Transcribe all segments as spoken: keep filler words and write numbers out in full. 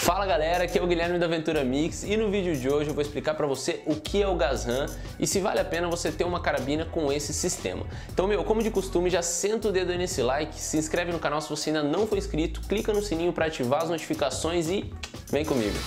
Fala galera, aqui é o Guilherme da Aventura Mix e no vídeo de hoje eu vou explicar para você o que é o Gazhan e se vale a pena você ter uma carabina com esse sistema. Então, meu, como de costume, já senta o dedo aí nesse like, se inscreve no canal se você ainda não for inscrito, clica no sininho para ativar as notificações e vem comigo.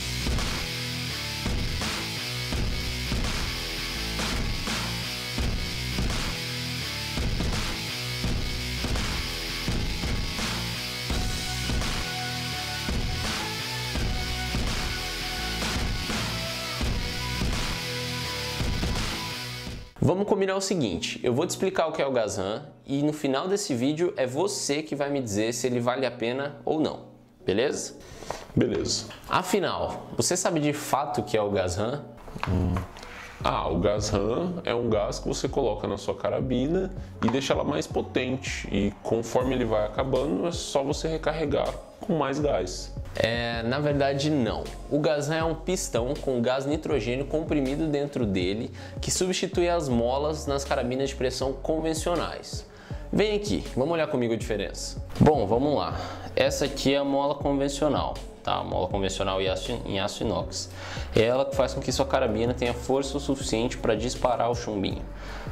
Vamos combinar o seguinte, eu vou te explicar o que é o Gazhan e no final desse vídeo é você que vai me dizer se ele vale a pena ou não, beleza? Beleza. Afinal, você sabe de fato o que é o Gazhan? Hum. Ah, o Gazhan é um gás que você coloca na sua carabina e deixa ela mais potente e conforme ele vai acabando é só você recarregar com mais gás. É, na verdade não. O Gazhan é um pistão com gás nitrogênio comprimido dentro dele que substitui as molas nas carabinas de pressão convencionais. Vem aqui, vamos olhar comigo a diferença. Bom, vamos lá. Essa aqui é a mola convencional, tá? A mola convencional em aço, em aço inox. É ela que faz com que sua carabina tenha força o suficiente para disparar o chumbinho.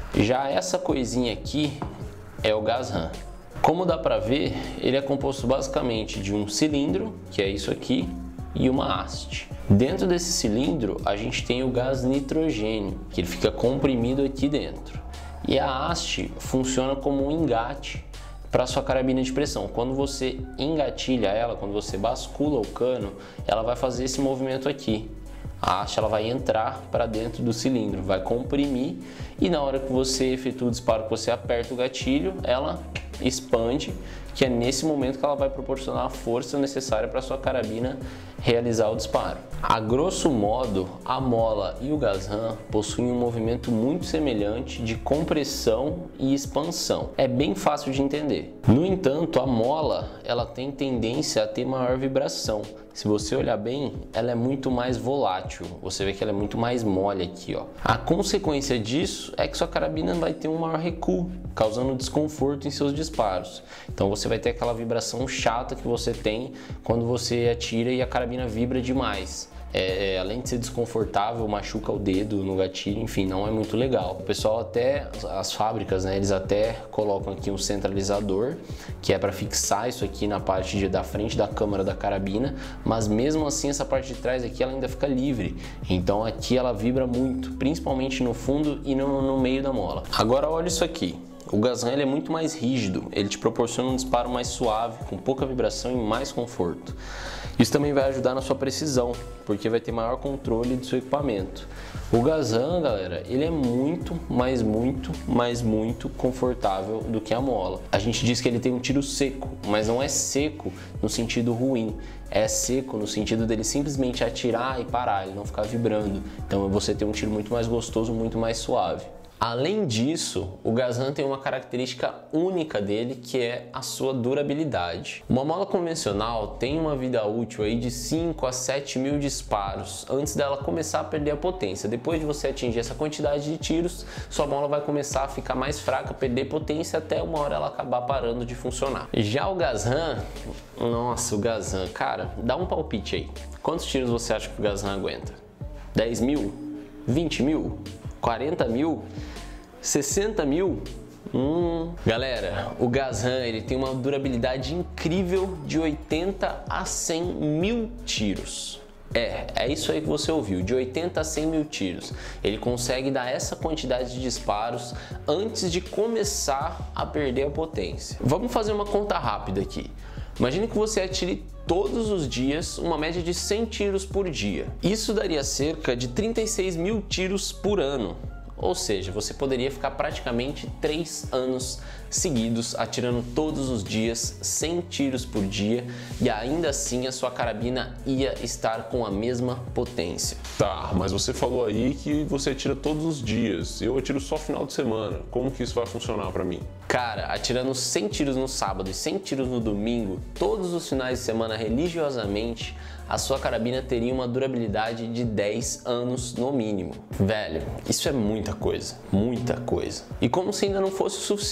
Já essa coisinha aqui é o Gazhan. Como dá para ver, ele é composto basicamente de um cilindro, que é isso aqui, e uma haste. Dentro desse cilindro, a gente tem o gás nitrogênio, que ele fica comprimido aqui dentro. E a haste funciona como um engate para sua carabina de pressão. Quando você engatilha ela, quando você bascula o cano, ela vai fazer esse movimento aqui. A haste ela vai entrar para dentro do cilindro, vai comprimir e na hora que você efetua o disparo, que você aperta o gatilho, ela expande, que é nesse momento que ela vai proporcionar a força necessária para sua carabina realizar o disparo. A grosso modo, a mola e o Gazhan possuem um movimento muito semelhante de compressão e expansão. É bem fácil de entender. No entanto, a mola ela tem tendência a ter maior vibração. Se você olhar bem, ela é muito mais volátil. Você vê que ela é muito mais mole aqui, ó. A consequência disso é que sua carabina vai ter um maior recuo, causando desconforto em seus disparos. Então você vai ter aquela vibração chata que você tem quando você atira e a carabina vibra demais. É, além de ser desconfortável, machuca o dedo no gatilho, enfim, não é muito legal. O pessoal até, as fábricas, né, eles até colocam aqui um centralizador, que é para fixar isso aqui na parte de, da frente da câmara da carabina, mas mesmo assim essa parte de trás aqui ela ainda fica livre. Então aqui ela vibra muito, principalmente no fundo e no, no meio da mola. Agora olha isso aqui. O Gazhan ele é muito mais rígido, ele te proporciona um disparo mais suave, com pouca vibração e mais conforto. Isso também vai ajudar na sua precisão, porque vai ter maior controle do seu equipamento. O Gazhan, galera, ele é muito, mas muito, mas muito confortável do que a mola. A gente diz que ele tem um tiro seco, mas não é seco no sentido ruim. É seco no sentido dele simplesmente atirar e parar, ele não ficar vibrando. Então você tem um tiro muito mais gostoso, muito mais suave. Além disso, o Gazhan tem uma característica única dele, que é a sua durabilidade. Uma mola convencional tem uma vida útil aí de cinco a sete mil disparos antes dela começar a perder a potência. Depois de você atingir essa quantidade de tiros, sua mola vai começar a ficar mais fraca, perder potência até uma hora ela acabar parando de funcionar. Já o Gazhan, nossa, o Gazhan, cara, dá um palpite aí. Quantos tiros você acha que o Gazhan aguenta? dez mil? vinte mil? quarenta mil? sessenta mil? Hum. Galera, o Gazhan ele tem uma durabilidade incrível de oitenta a cem mil tiros. É, é isso aí que você ouviu, de oitenta a cem mil tiros. Ele consegue dar essa quantidade de disparos antes de começar a perder a potência. Vamos fazer uma conta rápida aqui. Imagine que você atire todos os dias uma média de cem tiros por dia. Isso daria cerca de trinta e seis mil tiros por ano. Ou seja, você poderia ficar praticamente três anos seguidos atirando todos os dias cem tiros por dia e ainda assim a sua carabina ia estar com a mesma potência. Tá, mas você falou aí que você atira todos os dias, eu atiro só final de semana. Como que isso vai funcionar pra mim? Cara, atirando cem tiros no sábado e cem tiros no domingo, todos os finais de semana religiosamente, a sua carabina teria uma durabilidade de dez anos no mínimo. Velho, isso é muita coisa, muita coisa. E como se ainda não fosse o suficiente,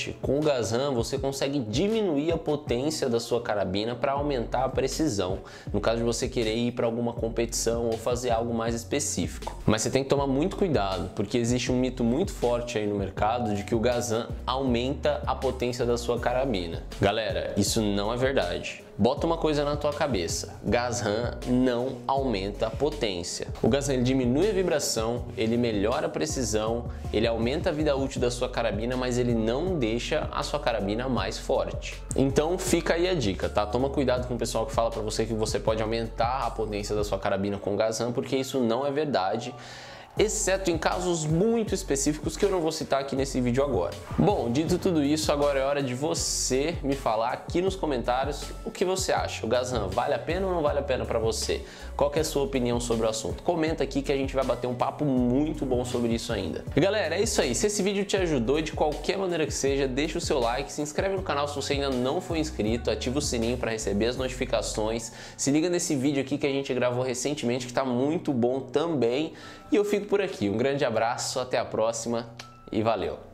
forte, com o Gazan você consegue diminuir a potência da sua carabina para aumentar a precisão, no caso de você querer ir para alguma competição ou fazer algo mais específico. Mas você tem que tomar muito cuidado, porque existe um mito muito forte aí no mercado de que o Gazan aumenta a potência da sua carabina. Galera, isso não é verdade. Bota uma coisa na tua cabeça, Gazan não aumenta a potência. O Gazan ele diminui a vibração, ele melhora a precisão, ele aumenta a vida útil da sua carabina, mas ele não deixa a sua carabina mais forte. Então fica aí a dica, tá? Toma cuidado com o pessoal que fala pra você que você pode aumentar a potência da sua carabina com Gazan, porque isso não é verdade. Exceto em casos muito específicos que eu não vou citar aqui nesse vídeo agora. Bom, dito tudo isso, agora é hora de você me falar aqui nos comentários o que você acha. O Gazan vale a pena ou não vale a pena para você? Qual que é a sua opinião sobre o assunto? Comenta aqui que a gente vai bater um papo muito bom sobre isso ainda. E galera, é isso aí. Se esse vídeo te ajudou de qualquer maneira que seja, deixa o seu like, se inscreve no canal se você ainda não for inscrito, ativa o sininho para receber as notificações, se liga nesse vídeo aqui que a gente gravou recentemente que está muito bom também. E eu fico por aqui. Um grande abraço, até a próxima e valeu!